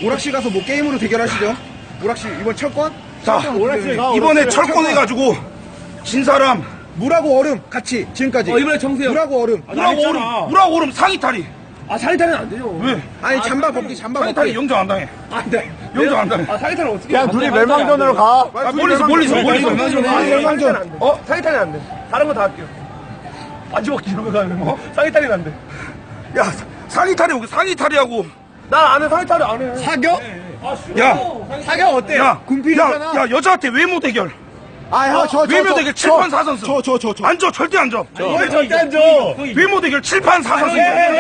오락실 가서 뭐 게임으로 대결하시죠? 오락실 이번 철권? 자, 이번에 철권 해가지고 진 사람 물하고 얼음 같이 지금까지. 이번에 정세요. 물하고 얼음. 물하고 얼음 상의 탈이. 상의탈은 안 되죠. 왜? 아니 잠바 벗기 잠바 상의 탈이 벗기. 영장 안 당해. 안 돼. 영장 안 당해. 상의탈은 어떻게? 그냥 둘이 멸망전으로 가. 멀리서. 멸망전. 상의탈은 안 돼. 다른 거 다 할게요. 안지먹기 이런 거 가면 상의탈은 안 돼. 야, 상의 탈이 오고 상의 탈이하고. 난 안 해. 상의탈을 안 해. 사격? 야, 사격 어때요? 야, 군필이잖아. 야, 여자한테 외모 대결. 저 외모 대결 7판 4선승. 저. 앉아, 절대 앉아. 절대 안 줘. 외모 대결 7판 4선승.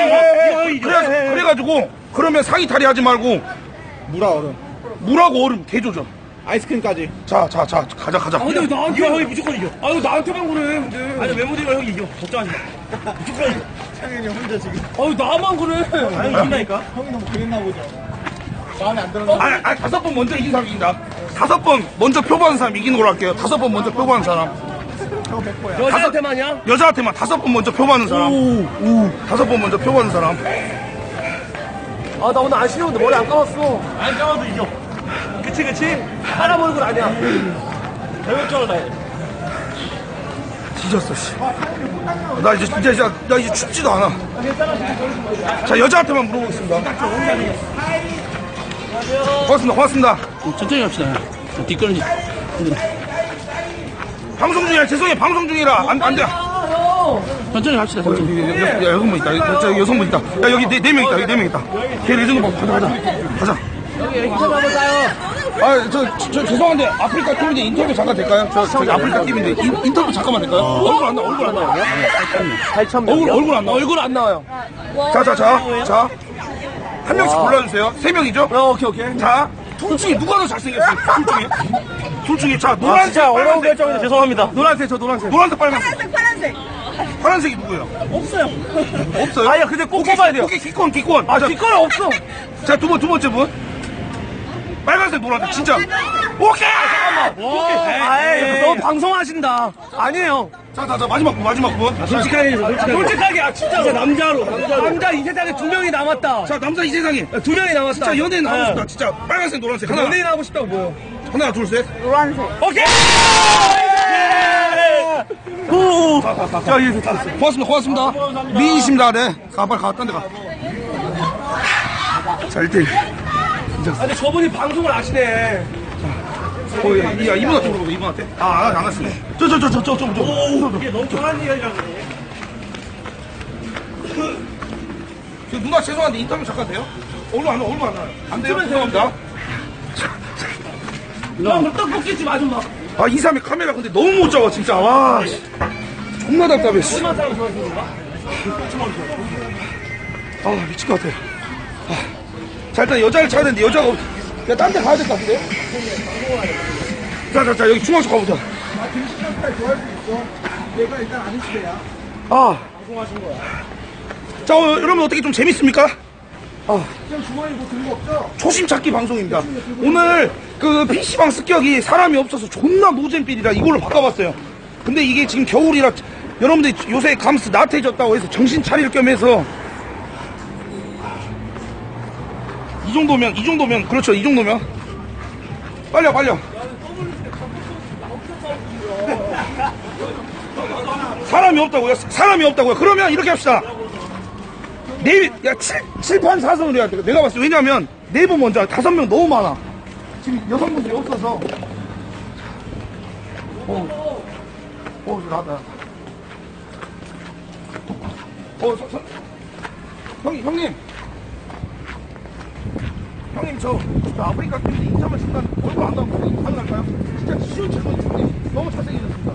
그래가지고 그러면 상의 탈이 하지 말고 물하 얼음. 물하고 얼음 개조전. 아이스크림까지. 자, 가자. 근데 왜 나한테 형이 무조건 이겨. 이거 나한테만 그래. 근데. 아니 외모대결 형이 이겨. 걱정하지 마. 무조건 이겨. 창현이 혼자 지금. 나만 그래. 아니 이긴다니까. 형이 너무 그랬나 보죠. 마음에 안 들었나? 아니, 5번 먼저 이긴 사람 이긴다. 5번 먼저 표보하는 사람 이기는 걸로 할게요. 5번 먼저 표보하는 사람. 여자한테만이야? 여자한테만 5번 먼저 표보하는 사람. 5번 먼저 표보하는 사람. 나 오늘 안 쉬운데 머리 안 감았어. 안 감아도 이겨. 그치. 사람 얼굴 아니야. 자격증을 다 해. 뒤졌어, 씨. 나 이제 춥지도 않아. 자, 여자한테만 물어보겠습니다. 고맙습니다. 천천히 갑시다. 뒷걸음질. 방송 중이라, 죄송해요. 방송 중이라. 안 돼. 천천히 갑시다. 천천히. 야, 여성분 있다. 저 여성분 있다. 야, 여기 네 명 있다. 여기 4명 있다. 걔 레전드 봐. 가자. 여기 인터뷰 한번 따요. 저 죄송한데 아프리카 팀인데 인터뷰 잠깐 될까요? 저기 아프리카 팀인데 인터뷰 잠깐만 될까요? 얼굴 안 나와요. 8,000명. 얼굴 안 나와. 얼굴 안 나와요. 자. 한 명씩 골라주세요. 3명이죠? 오케이. 자, 둘 중에 누가 더 잘생겼어요? 둘 중에. 자, 노란색, 진짜 어려운 빨간색. 결정인데 죄송합니다. 노란색, 노란색, 빨간색. 파란색이 누구예요? 없어요. 없어요? 아니야, 근데 꼭 뽑아야 돼요. 오케이, 기권. 뒷거는 없어. 자, 두 번째 분. 빨간색, 노란색, 진짜. 오케이! 너무 방송하신다. 아니에요. 자, 마지막 분. 솔직하게, 진짜 남자로. 남자 이 세상에 2명이 남았다. 자, 남자 이 세상에. 2명이 남았다. 진짜 연예인 하고 싶다. 진짜 빨간색, 노란색. 연예인 하고 싶다고 뭐요? 하나, 둘, 셋. 오케이! 자, 고맙습니다. 미인이십니다. 네. 빨리 가, 딴 데 가. 자, 1대1. 근데 저분이 방송을 아시네. 야, 이분한테 물어보자, 이분한테. 안 왔어요. 이게 너무 편한 이야기라고. 누나 죄송한데 인터뷰 잠깐 돼요? 얼굴 안 나와요. 안 돼요? 죄송합니다. 형, 떡볶이집 아줌마. 2, 3위 카메라 근데 너무 못 잡아, 진짜. 와, 씨. 존나 답답해, 씨. 얼마나 사람 좋아하시는 건가? 미칠 것 같아. 자, 일단 여자를 찾아야 되는데 여자가 야, 딴 데 가야 될 것 같은데? 자, 여기 중앙 쪽 가보자. 내가 일단 아는 시대야. 방송하신 거야. 자, 여러분 어떻게 좀 재밌습니까? 지금 주머니 뭐 든 거 없죠? 초심 찾기 방송입니다. 오늘 그 PC방 습격이 사람이 없어서 존나 노잼필이라 이걸로 바꿔봤어요. 근데 이게 지금 겨울이라 여러분들 요새 감스 나태해졌다고 해서 정신 차릴 겸 해서 이 정도면 그렇죠. 이 정도면 빨려. 사람이 없다고요. 그러면 이렇게 합시다. 7판 4선으로 해야 돼. 내가 봤을 때 왜냐면 4분 먼저 5명 너무 많아. 지금 여성분들이 없어서. 나왔다. 형님 저 아프리카 팀인데 인터뷰 잠깐 얼굴 안 나오고 가능할까요? 진짜 쉬운 질문인데 너무 잘생기셨습니다.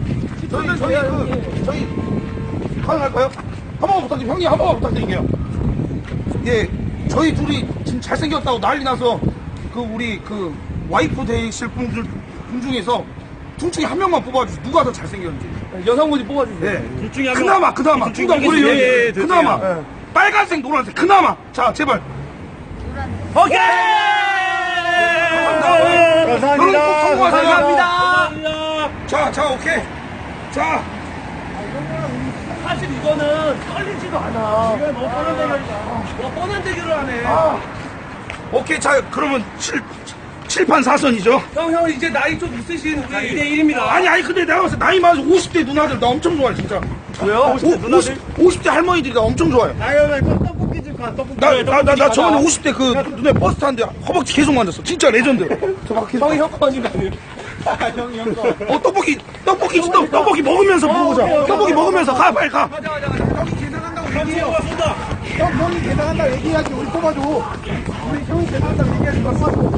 저희 가능할까요? 한 번만 부탁드립니다. 형님 한 번만 부탁드릴게요. 예, 저희 둘이 지금 잘생겼다고 난리 나서 우리 와이프 되실 분 중에서 둘 중에 한 명만 뽑아주세요. 누가 더 잘생겼는지. 여성분이 뽑아주세요. 네. 둘 중에 한 명. 그나마 둘 다 우리 그나마 빨간색 노란색 그나마. 자, 제발. 오케이! 감사합니다. 자, 오케이. 자. 사실 이거는 떨리지도 않아. 이거 너무 뻔한 대결이다. 뻔한 대결을 하네. 오케이, 자, 그러면 7판 4선이죠? 형 이제 나이 좀 있으신 우리 2대1입니다. 아니, 근데 내가 봤을 때 나이 많아서 50대 누나들 나 엄청 좋아해, 진짜. 왜요? 50대 할머니들이 나 엄청 좋아해. 떡볶이 집 가, 떡볶이. 나 저번에 50대 그 눈에 버스 타는데 허벅지 계속 만졌어. 진짜 레전드. 형이 형 거 아닌가? 떡볶이 먹으면서 물어보자. 떡볶이 먹으면서 가, 빨리 가. 형이 계산한다 얘기해야지. 우리 뽑아줘. 우리 형이 계산한다 얘기해야지. 뽑아줘.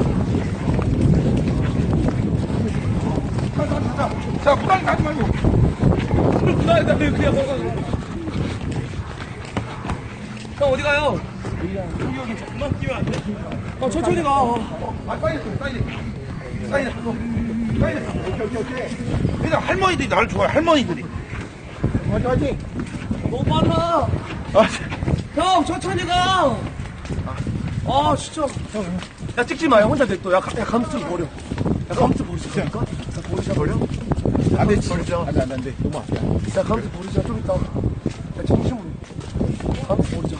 자, 부담 가지 말고. 누나한테 그냥 먹어. 형 어디 가요? 형 천천히 가. 빨리. 그냥 할머니들이 나를 좋아해, 할머니들이. 화이팅. 너무 빨라. 형 천천히 가. 아 진짜. 야 찍지 마. 혼자 냅둬. 야 감수 버려. 야 감수 버리자. 그러니까? 야 버리자 버려. 안 돼, 버리자. 안 돼. 너무 아프야. 야 감수 버리자. 좀 이따. 야 정신을. 감수 버리자.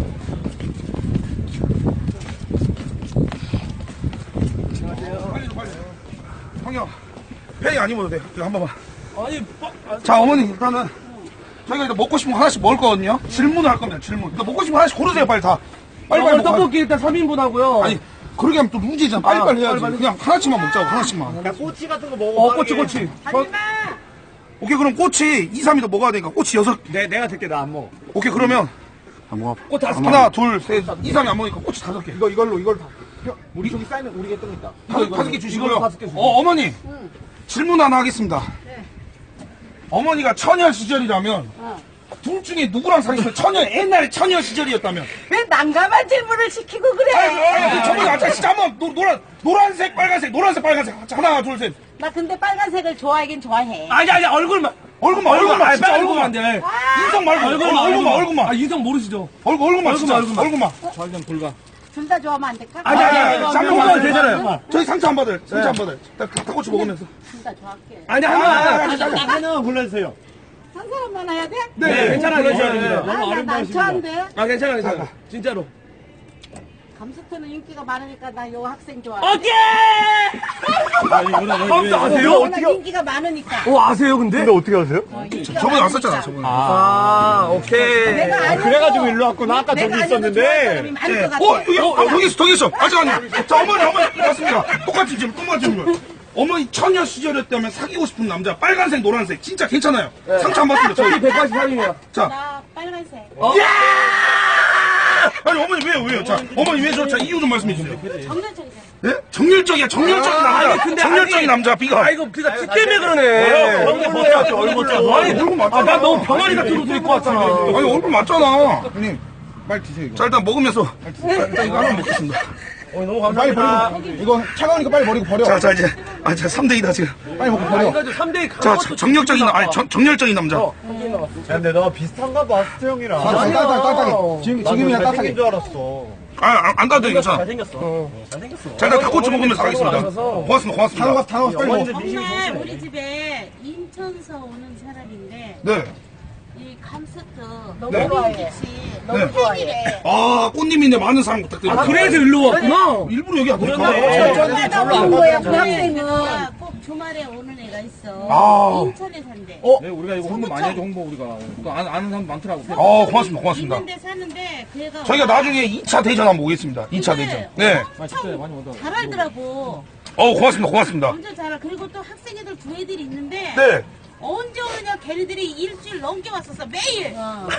빨리. 형님, 팬이 안 입어도 돼. 이거 한 번만. 아니 자, 어머니, 일단은. 저희가 일단 먹고 싶은 거 하나씩 먹을 거거든요. 질문을 할 겁니다, 질문. 일단 먹고 싶은 거 하나씩 고르세요, 빨리 다. 빨리 먹어. 떡볶이 일단 3인분 하고요. 아니, 그러게 하면 또 루지잖아. 빨리빨리 해야지. 빨리. 그냥 하나씩만 먹자고, 하나씩만. 야, 꼬치 같은 거 먹어. 꼬치. 오케이, 그럼 꼬치 2, 3이 더 먹어야 되니까 꼬치 6. 내가 될게 나 안 먹어. 오케이, 그러면. 꽃 다섯 개. 하나, 둘, 셋, 2, 3이 안 먹으니까 꼬치 5개. 이걸 다. 형, 우리 저기 쌓이는 우리 개똥 있다. 다섯 개 주시고요. 이걸로 5개 주세요. 어머니. 질문 하나 하겠습니다. 어머니가 처녀 시절이라면 둘 중에 누구랑 사귀었어요? 옛날에 처녀 시절이었다면. 왜 난감한 질문을 시키고 그래? 저번에 아까 진짜 한번 노란색, 빨간색, 하나, 둘, 셋. 나 근데 빨간색을 좋아하긴 좋아해. 아니 얼굴만. 얼굴만, 진짜 빨리 얼굴만. 안 돼. 인성 말고, 얼굴만. 아 인성 모르시죠? 얼굴만, 진짜. 얼굴만. 둘 다 좋아하면 안 될까? 아니 쌍욕만 되잖아요. 저희 상처 안 받아요. 닭꼬치 먹으면서. 둘 다 좋아할게. 아니 하나. 하나만 골라주세요. 한 사람만 해야 돼? 네. 괜찮아. 나 난처한데? 아 괜찮아. 진짜로. 감스트는 인기가 많으니까 나 요 학생 좋아해. 오케이. 감스 아세요? 나 인기가 많으니까. 아세요 근데? 어떻게 하세요? 인기가 저번에 많으니까. 왔었잖아, 저번에. 아 오케이. 내가 아니어도 그래가지고 일로 왔구나. 아까 내가 저기 아니어도 있었는데. 좋아하는 사람이 많을 것 같아. 여기 있어. 아직 아니야. 자, 어머니, 맞습니다. 똑같은 질문. 어머니 처녀 시절이었다면 사귀고 싶은 남자, 빨간색, 노란색. 진짜 괜찮아요. 상처 안 받습니다, 저희. 183이에요. 자. 나 빨간색. 아니, 어머니 왜요? 자, 어머니 왜 저, 자, 이유 좀 말씀해 주세요. 정면적이잖아. 네? 정열적인 남자. 정열적인 남자, 비가. 아 이거 그니까 티 때문에 그러네. 얼굴 맞잖아. 난 너무 병아리 같은 옷을 입고 왔잖아. 아니, 얼굴 맞잖아. 형님, 빨리 드세요, 이거. 자, 일단 먹으면서. 일단 이거 하나 먹겠습니다. 너무 빨리 감사합니다. 버리고. 이거 차가우니까 빨리 버려. 자, 이제. 자, 3대2다, 지금. 빨리 먹고 버려. 이거 3대 자, 정열적인 남자. 야, 근데 너 비슷한가 봐, 스트 형이랑. 따뜻하게. 지금이야 따뜻하게. 줄 알았어. 안 가도 되겠잖 잘생겼어. 자, 일단 닭꼬치 먹으면서 가겠습니다. 고맙습니다. 다 먹었어 빨리 먹어. 정말 우리 집에 인천서 오는 사람인데 네. 이 감스트 네. 너무 좋아해. 너무 좋아해. 아, 꽃님인데 많은 사랑 부탁드립니다. 그래서 일로 왔구나. 일부러 여기 안 네. 오니까. 나 오는 거야. 그 학생은 꼭 주말에 오는 애가 있어. 아. 인천에 산대. 네, 우리가 이거 홍보 많이 해줘, 홍보 우리가. 또 아는 사람 많더라고. 고맙습니다. 있는데 사는데 그 애가 저희가 나중에 2차 대전 한번 오겠습니다. 2차 대전. 네. 잘 알더라고. 고맙습니다. 완전 잘 알아. 그리고 또 학생애들 두 애들이 있는데 네. 언제 오느냐 걔네들이 일주일 넘게 왔었어. 매일.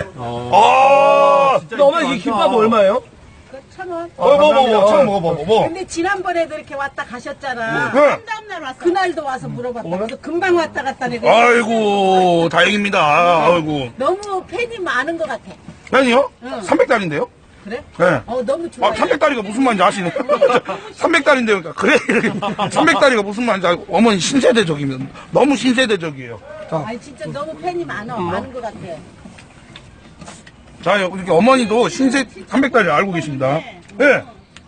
아, 근데 어머니 이 김밥 얼마예요? 그 1,000원. 처음 먹어봐. 근데 지난번에도 이렇게 왔다 가셨잖아. 네. 한 다음날 왔어. 그날도 와서 물어봤다. 그래서 금방 왔다 갔다 내가. 아이고, 다행입니다. 아이고. 너무 팬이 많은 것 같아. 아니요? 300달인데요? 그래? 네. 너무 좋아. 300달이가 무슨 말인지 아시네요? 300달인데요. 그러니까. 그래. 300달이가 무슨 말인지 알고. 어머니 신세대적이면. 너무 신세대적이에요. 아니 진짜 너무 팬이 많은 것 같아. 자, 이렇게 어머니도 신세 300달을 알고 계십니다. 네.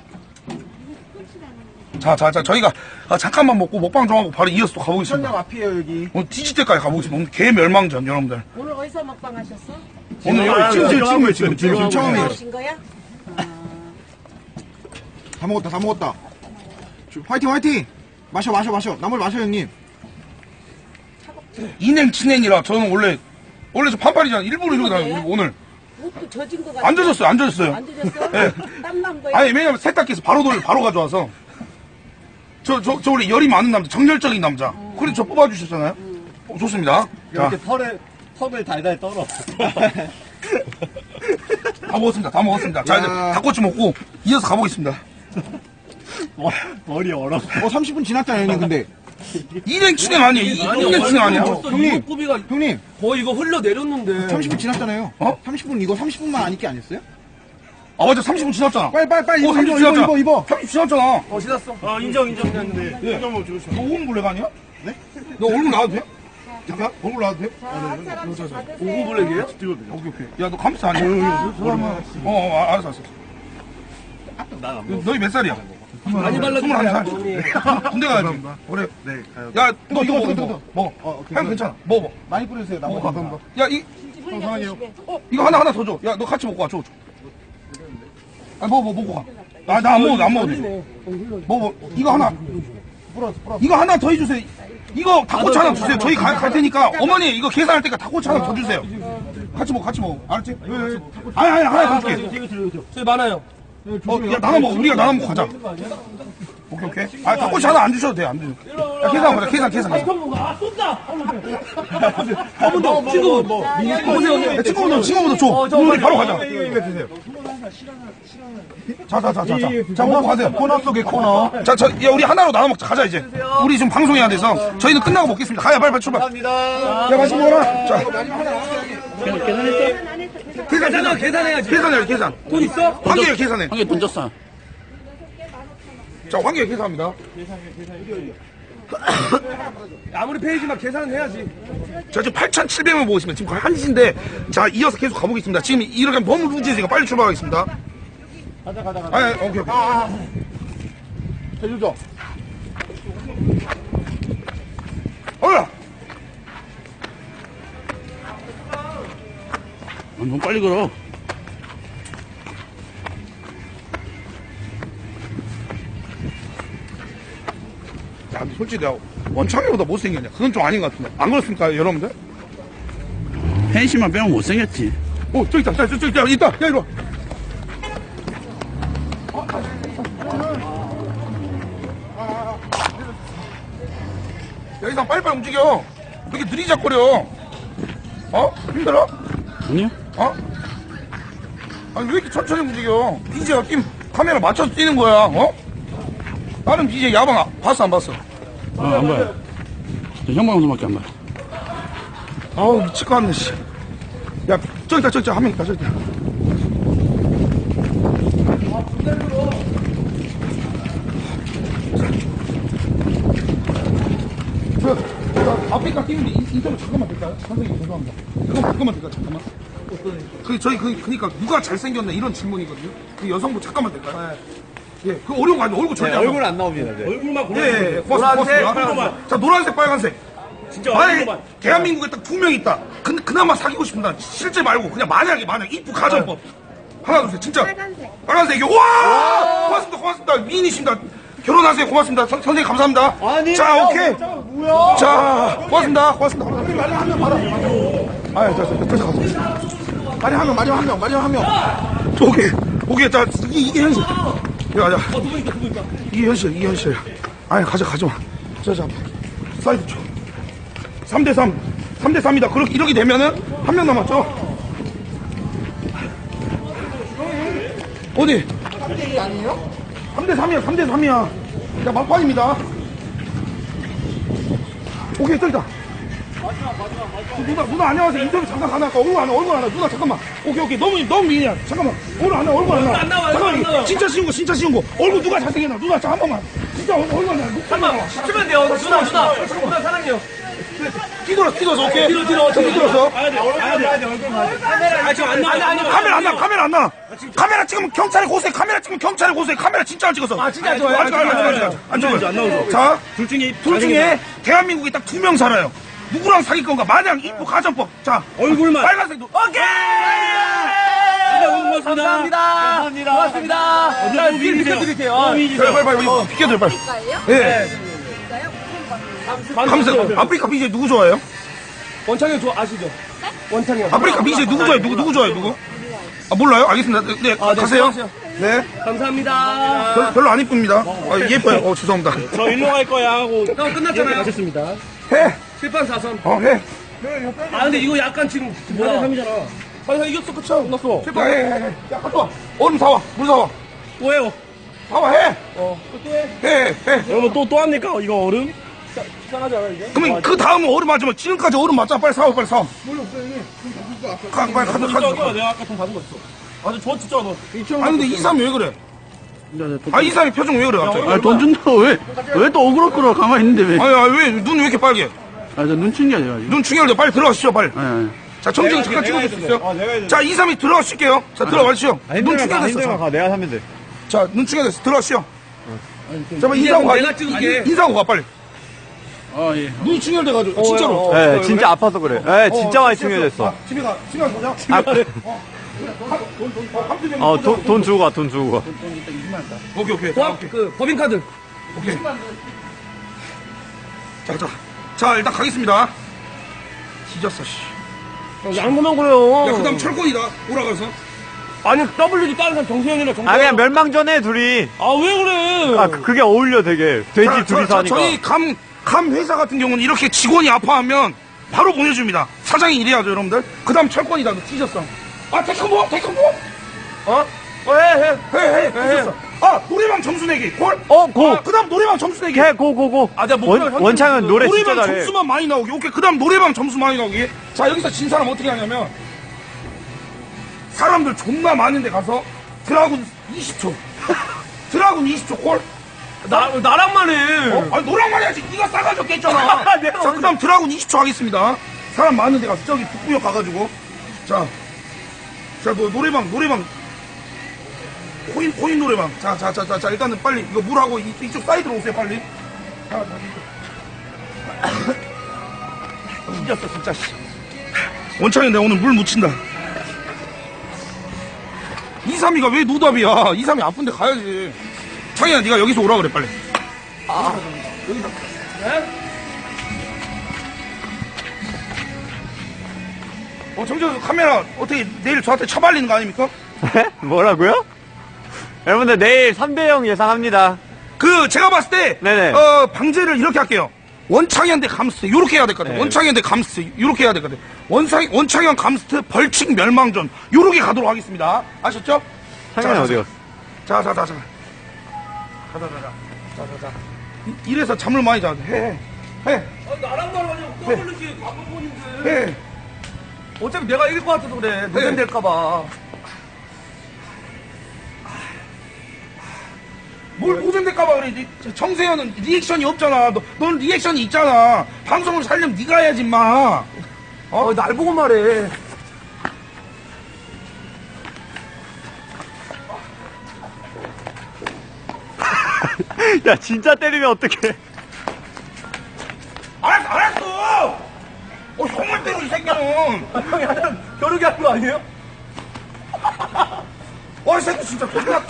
자, 저희가 잠깐만 먹고 먹방 좀 하고 바로 이어서 또 가보겠습니다. 천장 앞이에요, 여기. 오늘 뒤질 때까지 가보겠습니다. 오늘 개 멸망전, 여러분들. 오늘 어디서 먹방 하셨어? 오늘 여기 지금 처음이에요. 오신 거야? 다 먹었다, 다 먹었다. 화이팅, 화이팅! 마셔, 마셔, 마셔. 나물 마셔, 형님. 인행 친행이라 저는 원래 저 반팔이잖아. 일부러 이러고 다녀요. 오늘 옷도 젖은 거 같아. 안 젖었어요. 안 젖었어요. 안 젖었어? 네. 땀난 거야? 아니 왜냐면 세탁기에서 바로 가져와서 저 원래 열이 많은 남자, 정열적인 남자. 그래서 저 뽑아주셨잖아요. 좋습니다. 자, 이렇게 턱을 달달 떨어. 다 먹었습니다. 자, 이제 닭꼬치 먹고 이어서 가보겠습니다. 머리 얼어. 30분 지났잖아요, 형님, 근데. 인행 친행 아니에요? 인행 친행 아니야? 형님, 꾸비가 형님. 거의 이거 흘러내렸는데. 30분 지났잖아요. 어? 30분, 이거 30분만 안 입기 아니었어요? 아 맞아, 30분 지났잖아. 빨리, 이거 30분 입어, 지났잖아. 입어. 30분 지났잖아. 지났어. 인정했는데. 너 5분 블랙 아니야? 네? 너 얼굴 나와도 돼? 잠깐, 얼굴 나와도 돼? 오구 블랙이에요? 오케이. 야, 너 감스 아니야? 알았어. 너희 몇 살이야? 많이 발라주세요. 21살. 군대 가야지. 그래. 네, 가요. 야, 너 이거 뜨거. 먹어. 오케이. 형 괜찮아. 먹어. 많이 뿌려주세요, 나머지. 먹어. 야, 감사해요. 이거 하나 더 줘. 야, 너 같이 먹고 와. 줘. 아, 먹고 가. 아, 나 안 먹어도 돼. 먹어. 이거 하나. 이거 하나 더 해주세요. 이거 닭꼬치 하나 주세요. 저희 갈 테니까 어머니 이거 계산할 때니까 닭꼬치 하나 더 주세요. 같이 먹어. 알았지? 아니, 하나 더 줄게. 저희 많아요. 야, 나눠 먹어. 우리가 나눠 먹고 가자. 오케이. 아, 닭꼬치 하나 안 주셔도 돼. 안 주셔도 돼. 야, 계산하자. 계산. 아, 쏜다! 한번 더! 친구분! 야, 친구분도 줘. 우리 바로 가자. 자, 먹고 가세요. 코너 속의 코너. 자, 야, 우리 하나로 나눠 먹자. 가자, 이제. 우리 지금 방송해야 돼서. 저희는 끝나고 먹겠습니다. 가야, 빨리 출발. 감사합니다. 야, 맛있게 먹어라. 자, 계산해야지. 계산. 돈 있어? 황계열 계산해. 한 개 던졌어. 자, 황계열 계산합니다. 아무리 페이지만 계산은 해야지. 자, 지금 8,700명 보고 있습니다. 지금 거의 1시인데. 자, 이어서 계속 가보겠습니다. 지금 이렇게 하면 너무 루즈해서 빨리 출발하겠습니다. 가자. 오케이. 해주죠. 어라! 너무 빨리 걸어. 야, 근데 솔직히 내가 원창이보다 못생겼냐? 그건 좀 아닌 것 같은데. 안 그렇습니까, 여러분들? 팬심만 빼면 못생겼지. 오, 저기 있다. 저기 있다. 야, 이리 와. 야, 이상 빨리빨리 움직여. 왜 이렇게 느리작거려? 힘들어? 아니야? 아니, 왜 이렇게 천천히 움직여? BJ가 카메라 맞춰서 뛰는 거야, 다른 BJ 야방 봤어, 안 봤어? 안 봐요. 저 형방송밖에 안 봐요. 아우, 미칠 것 같네, 씨. 야, 저기 있다. 한 명 있다, 저기 있다. 아프리카 뛰는데 인터뷰 잠깐만 될까요? 선생님, 죄송합니다. 잠깐만 될까요? 잠깐만. 그니까, 누가 잘생겼나 이런 질문이거든요. 그 여성분 잠깐만 될까요? 예, 그 어려운 거 아니에요. 얼굴 절대 안 얼굴 안 나옵니다. 네. 얼굴만 예, 고맙습니다. 자, 노란색, 빨간색. 진짜 아니, 얼굴만. 대한민국에 딱 2명 있다. 그나마 사귀고 싶다. 실제 말고, 그냥 만약에, 입부 가정법. 하나, 둘, 셋, 진짜. 빨간색이요. 와! 고맙습니다. 미인이십니다. 결혼하세요. 고맙습니다. 선생님, 감사합니다. 아니, 자, 오케이. 뭐야? 자, 고맙습니다. 마지막 한 명 받아. 마지막 한 명. 오케이. 자, 이게 현실. 야. 이게 현실. 아니, 가자 마. 자, 사이드 쳐. 3대3이다. 이렇게 되면은, 한 명 남았죠? 어디? 3대2 아니에요? 3대3이야. 야, 막판입니다. 오케이, 저기다. 누나, 안녕하세요. 인터뷰 잠깐 가능할까? 얼굴 안 와. 누나, 잠깐만. 오케이. 너무 미인이야. 잠깐만. 얼굴 안 나와. 잠깐만. 진짜 쉬운 거. 얼굴 누가 잘생겼나? 누나, 한 번만. 진짜 얼굴 안 나와. 잠깐만, 시키면 돼요. 누나 사랑해요. 뛰들었어, 오케이. 뛰들었어. 가야 돼, 얼굴 가야 돼. 아, 지금 안 나와. 카메라 안 나. 카메라 찍으면 경찰에 고소해. 카메라 진짜 안 찍었어. 아, 진짜 안 좋아요? 아직 안 찍어요. 안 나오죠. 자, 둘 중에 대한민국에 딱 2명 살아요. 누구랑 사귈 건가? 마냥 입부 가정법. 자, 얼굴만. 빨간색도. 오케이! 감사합니다. 고맙습니다. 자, 미리 비켜드릴게요. 빨리 비켜줘요 빨리. 예. 감사. 아프리카 BJ 누구 좋아해요? 원창이 아시죠? 원창이 형. 아프리카 BJ 누구 좋아해요? 누구 좋아해요? 누구? 아 몰라요? 알겠습니다. 네, 가세요. 네. 감사합니다. 별로 안 이쁩니다. 예뻐요. 죄송합니다. 저 일로 갈 거야 하고. 형 끝났잖아요. 가셨습니다. 해. 7판 4선. 해. 아 근데 이거 약간 지금 뭐야? 3이잖아. 아니 이겼어 그쵸? 끝났어. 야, 해. 야, 갔다 와. 얼음 사와. 물 사와. 또 해요. 사와, 해. 또 해. 해. 여러분 또 합니까? 이거 얼음? 이상하지 않아 이제? 그러면 그 다음은 얼음 맞으면 지금까지 얼음 맞잖아. 빨리 사와, 빨리 사와. 빨리 가자. 내가 아까 돈 받은 거 있어. 아주 저 진짜 너. 아니, 근데 2, 3이 왜 그래? 아, 2, 3이 표정 왜 그래, 갑자기? 아, 돈 준다고 왜 또 어그럭거려 가만히 있는데 왜? 아니, 왜, 눈 왜 이렇게 빨개? 아, 저 눈친 게 아니라. 눈 충혈돼. 빨리 들어가시죠, 빨리. 아니. 자, 정진 잠깐 찍어줄 수 있어요? 내가 해야 돼. 자, 2, 3이 들어가실게요. 자, 들어가시죠. 눈 충혈됐어. 가. 내가 사면 돼. 자, 눈 충혈됐어. 들어가시죠. 자, 빨리 인사하고 가. 내가 찍을게. 인사하고 가, 빨리. 아, 예. 눈이 충혈돼가지고. 진짜로. 네, 진짜 아파서 그래. 네, 진짜 많이 충혈됐어. 집에 가자. 돈 주고 가, 돈 주고 가. 오케이. 그 법인카드. 오케이. 자, 일단 가겠습니다. 뒤졌어, 씨. 양보만 그래요. 야, 그 다음 철권이다. 오라가서. 아니 WD 다른 사람 정세현이랑 정세현. 아, 그냥 멸망전에 둘이. 아 왜 그래? 아, 그게 어울려 되게. 돼지 둘이서 하니까. 저희 감 회사 같은 경우는 이렇게 직원이 아파하면 바로 보내줍니다. 사장이 이래야죠, 여러분들. 그 다음 철권이다. 너 뒤졌어. 아, 테크모? 어? 해. 뒤졌어. 아, 노래방 점수 내기. 콜? 고! 그 다음 노래방 점수 내기. 해, 고. 아, 내가 목표가 원창은 노래 진짜 노래방 잘해. 점수만 많이 나오기. 오케이. 그 다음 노래방 점수 많이 나오기. 자, 여기서 진 사람 어떻게 하냐면 사람들 존나 많은데 가서 드라군 20초. 드라군 20초 콜? 나랑만 해. 아니, 노래방만 해야지. 네가 싸가지고 깼잖아. 자, 그 다음 드라군 20초 하겠습니다. 사람 많은데 가서 저기 북구역 가가지고. 자, 너 노래방. 코인 노래방. 자, 일단은 빨리 이거 물하고 이쪽 사이드로 오세요, 빨리. 자. 이겼어, 진짜, 씨. 원창이 내가 오늘 물 묻힌다. 2, 3이가 왜 노답이야? 2, 3이 아픈데 가야지. 창이야, 네가 여기서 오라 그래, 빨리. 여기서. 정재수 카메라 어떻게 내일 저한테 처발리는 거 아닙니까? 뭐라고요? 여러분들 내일 3대0 예상합니다. 제가 봤을 때, 네네. 방제를 이렇게 할게요. 원창현대 감스트, 요렇게 해야 될 것 같아요. 네. 원창현대 감스트, 요렇게 해야 될 것 같아요. 원창현 감스트 벌칙 멸망전, 요렇게 가도록 하겠습니다. 아셨죠? 창현이 어디 갔어? 자. 가자. 이래서 잠을 많이 자. 해. 나랑만 하냐고 WD 광고폰인데. 해. 어차피 내가 이길 것 같아서 그래. 노잼될까봐. 뭘 고생될까봐 그래. 정세현은 리액션이 없잖아. 넌 리액션이 있잖아. 방송을 살려면 네가 해야지, 임마. 날 보고 말해. 야, 진짜 때리면 어떡해. 알았어! 형을 때려, 이 새끼는! 형이 하나 겨루기 하는 거 아니에요? 이 새끼 진짜 존나.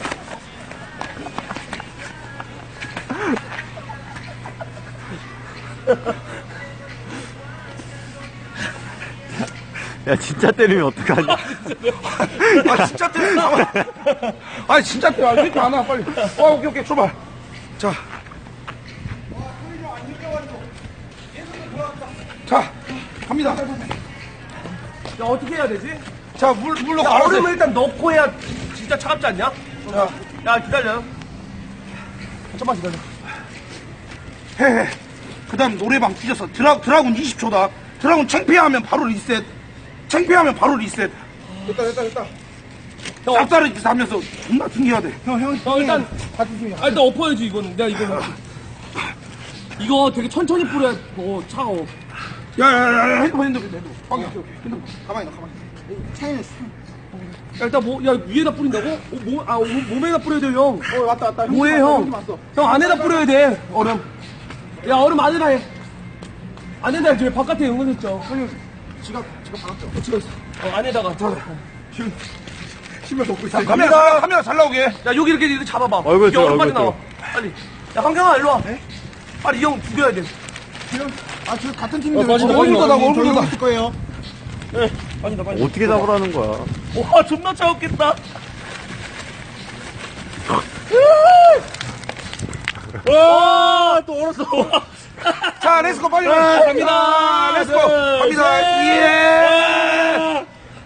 야, 진짜 때리면 어떡하냐. 진짜 때려. 진짜 때려. 왜 이렇게 안 와, 빨리. 오케이, 출발. 자. 자, 갑니다. 야 어떻게 해야 되지? 자, 물로 야, 갈아서. 얼음을 일단 넣고 해야 진짜 차갑지 않냐? 야 기다려. 잠깐만 기다려. 해. 그 다음 노래방 뒤졌어. 드라군 20초다. 드라군 창피하면 바로 리셋. 됐다. 쌉싸르 짓 하면서 존나 튕겨야 돼. 형 일단 일단 엎어야지 이거는. 내가 이거 되게 천천히 뿌려야 차가워. 야, 핸드폰. 가만히 놔. 창이는 야, 일단 위에다 뿌린다고? 몸에다 뿌려야 돼 형. 왔다. 뭐해 형? 형 안에다 뿌려야 돼 얼음. 야 얼음 안에다 해. 안에다 해. 저기 바깥에 연결했죠. 지갑 받았죠? 지금 있어. 안에다가. 침을 먹고 있어. 카메라 잘 나오게. 야, 여기 이렇게 잡아봐. 얼굴 이게 쪽, 얼굴 빨리 얼굴 나와. 빨리. 야, 황경아, 일로 와. 빨리 이 형 죽여야 돼. 아, 저 같은 팀인데 왜 빠진다, 지금 빠진다. 얼굴도 있을 거예요. 빠진다, 빠진다. 어떻게 잡으라는 거야? 와, 존나 차갑겠다. 와, 또 얼었어. 자, 렛츠고 빨리 갑니다. 렛츠고 갑니다. 예.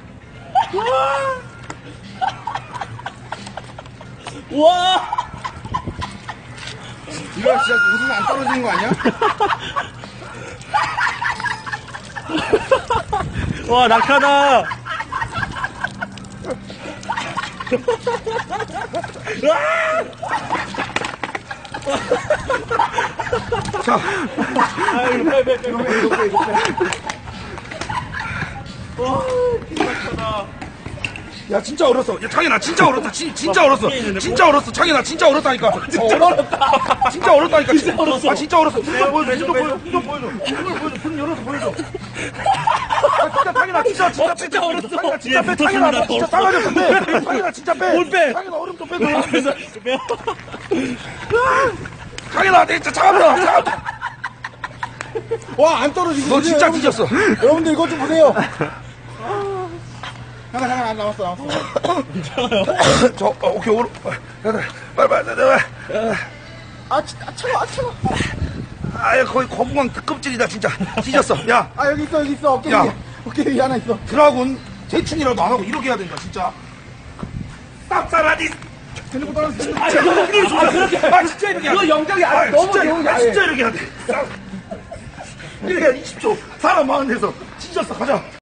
와. 이거 진짜 웃으면 안 떨어지는 거 아니야? 와, 낙하다. 자, 야 진짜 얼었어. 야 창현아 진짜 얼었어. 진짜 얼었어. 진짜 얼었어. 창현아 진짜 얼었다니까. 진짜 얼었다. 진짜 얼었다니까. 진짜 얼었어. 아 진짜 얼었어. 눈 좀 보여줘. 눈 좀 보여줘. 눈 좀 보여줘. 눈을 보여줘. 눈 열어서 보여줘. 아 진짜 창현아 진짜 빼. 진짜 얼었어. 창현아 진짜 빼. 예, 창현아 너 붙었습니다. 진짜 싸가지 없어. 빼. 창현아 진짜 빼. 뭘 빼? 창현아 얼음 좀 빼줘. 창현아 내 진짜 차갑다. 와, 안 떨어지고. 너 진짜 뒤졌어. 여러분들 이것 좀 보세요. 잠깐, 안 나왔어. 저 오케이 오른. 빨리. 차가워. 아 거의 거북왕 특급질이다 진짜. 뒤졌어. 야 아, 여기 있어. 어깨 야. 위에. 어깨 위에 하나 있어. 드라군 대충이라도 안 하고 이렇게 해야 된다 진짜. 쌉싸라디. 대놓고 떨어졌어. 아 진짜 이렇게 해야 돼. 이거 영장이 아, 너무 진짜, 영장이 진짜 이렇게 해야 돼. 이렇게 해야 20초. 사람 많은 데서 뒤졌어. 가자.